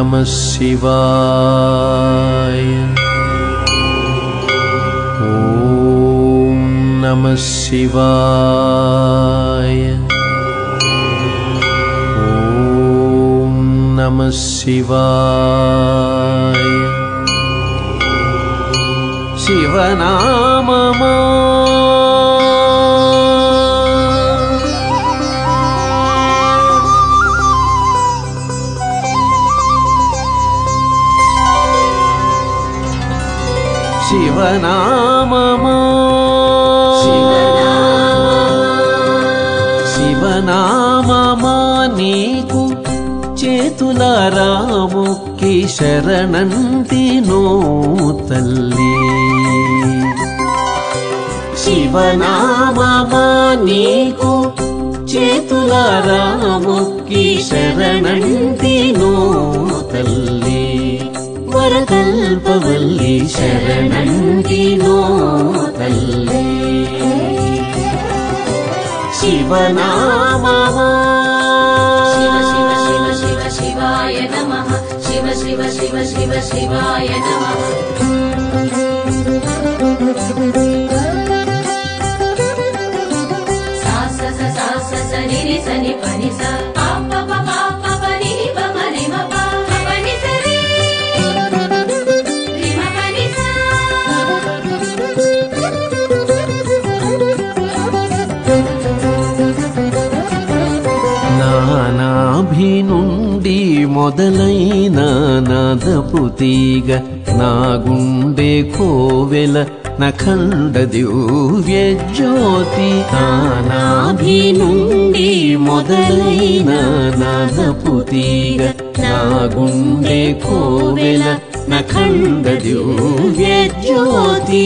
नमः शिवाय। ॐ नमः शिवाय। ॐ नमः शिवाय। शिवनाममा शिवनाममा शिवनाममा नीकु చేతులారా మొక్కి శరణంటినో తల్లి। శివనామమా నీకు చేతులారా మొక్కి శరణంటినో తల్లి। వరకల్పవల్లి శరణంటినో తల్లి। శివనామమా शिवाय नमः। शिव शिव शिव शिव शिवाय नमः। सा स स सा स स नि रि स नि प नि स प प प प प प नि रि प म रि म प प नि स रि रि म प नि स। నానాభి నుండి మొదలైన నాదపు తీగ నా గుండె కోవెల నఖండ దివ్య జ్యోతి। నానాభి నుండి మొదలైన నాదపు తీగ నా గుండె కోవెల నఖండ దివ్య జ్యోతి।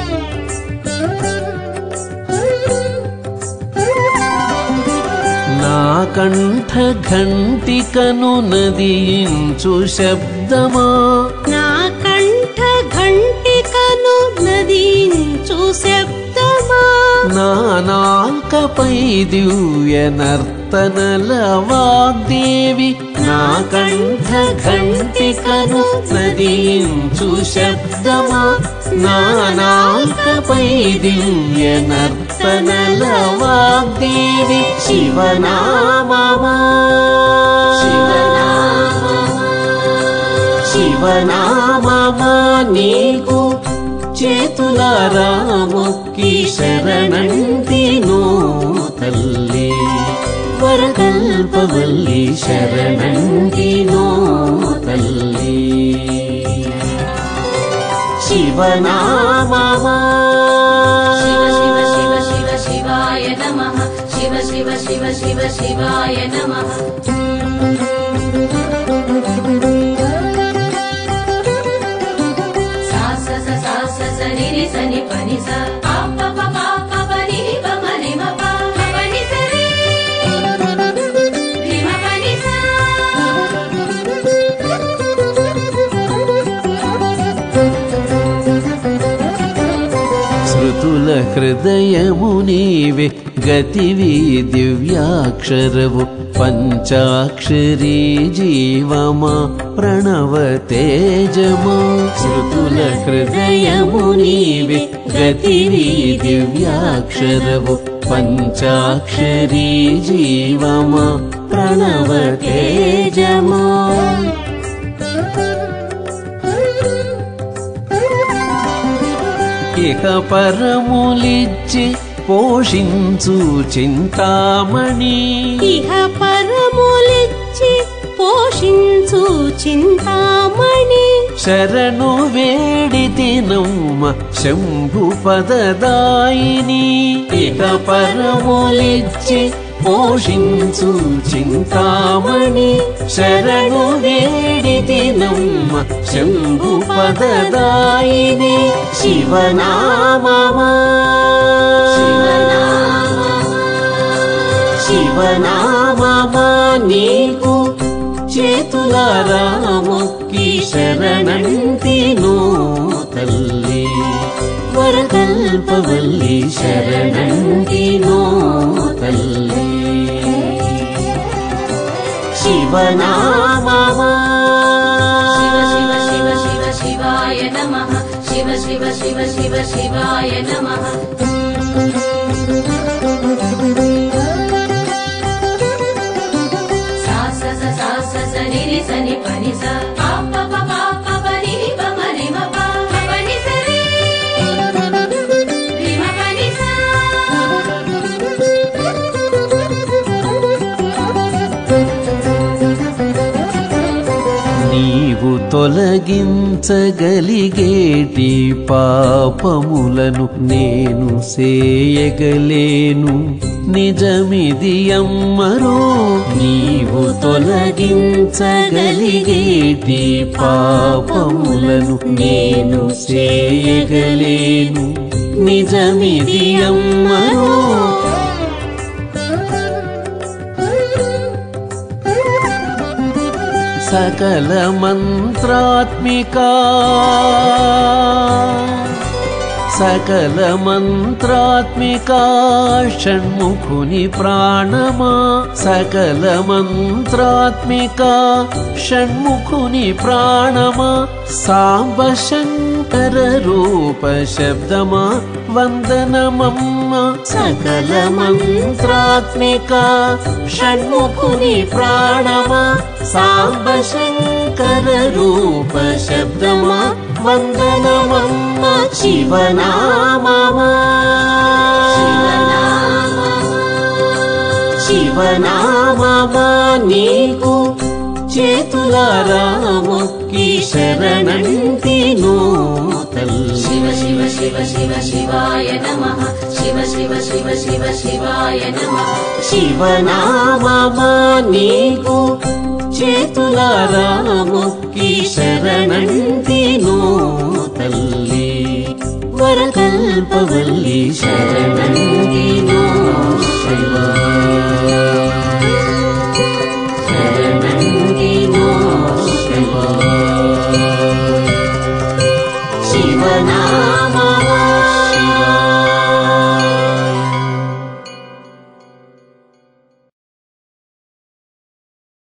నా కంఠ ఘంటికను నదించు శబ్దమా నా కంఠ ఘంటికను నదించు శబ్దమా నా నాల్కపై దివ్య నర్తనల వాగ్దేవి। నా కంఠ ఘంటికను నదించు శబ్దమా నా నాల్కపై దివ్య నర్తనల వాగ్దేవి। శివనామమా శివనామమా నీకు చేతులారా మొక్కి శరణంటినో తల్లి। వరకల్పవల్లి శరణంటినో తల్లి। శివనామమా शिव शिव शिव शिव शिवाय नमः। शिव शिव शिव शिव शिवाय नमः। सा स स सा स स नि रि स नि प नि स प प प प प प नि रि प म रि म प प नि स रि रि म प नि स। శృతుల హృదయము నీవే గతివి దివ్యాక్షరవు పంచాక్షరీ జీవమా ప్రణవ తేజమా। శృతుల హృదయము నీవే గతివి దివ్యాక్షరవు పంచాక్షరీ జీవమా ప్రణవ తేజమా। ఇక పరములిచ్చి పోషించు చింతామణి। ఇహ పరములిచ్చి పోషించు చింతామణి। శరణు వేడితినమ్మ శంభు పదదాయిని। ఇక పరములిచ్చి పోషించు చింతామణి। శరణు వేడితినమ్మ శంభు పదదాయిని। శివనామమా శివనామమా నీకు చేతులారా మొక్కి శరణంటినో తల్లి। వరకల్పవల్లి శరణంటినో తల్లి। శివనామమా శివాయ నమః శివ శివ శివ శివ శివాయ నమః సా స స సా స స ని రి స ని ప ని స ప ప ప ప ప ప ని రి ప మ రి మ ప ప ని స రి రి మ ప ని స నీవు తొలగించగలిగేటి పాపములను నేను చేయగలేను నిజమిది అమ్మరో నీవు తొలగించగలిగేటి పాపములను నేను చేయగలేను నిజమిది అమ్మరో సకల మంత్రాత్మికా షణ్ముఖుని ప్రాణమా సకల మంత్రాత్మికా షణ్ముఖుని ప్రాణమా సాంబ శంకర రూప శబ్దమా వందనమమ్మ సకల మంత్రాత్మికా షణ్ముఖుని ప్రాణమా సాంబ శంకర రూప శబ్దమా వందనమమ్మ శివనామమా శివనామమా నీకు చేతులారా మొక్కి శరణంటి నూతల్ శివ శివ శివ శివ శివాయ నమః శివ శివ శివ శివ శివాయ నమః శివనామమా నీకు చేతులారా మొక్కి శరణంటి నూతల్లి వరకల్పవల్లి శరణం